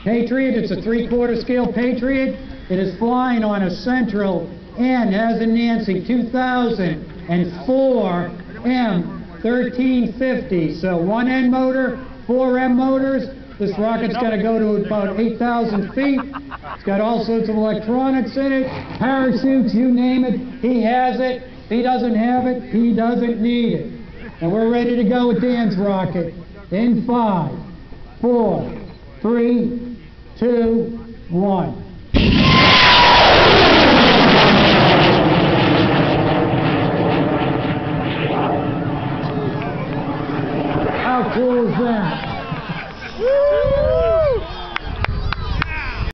Patriot, it's a 3/4 scale Patriot. It is flying on a central N as in Nancy 2004 M1550. So 1 N motor, 4 M motors. This rocket's got to go to about 8,000 feet. It's got all sorts of electronics in it, parachutes, you name it. He has it. If he doesn't have it, he doesn't need it. And we're ready to go with Dan's rocket in 5, 4, 3, 2, 1.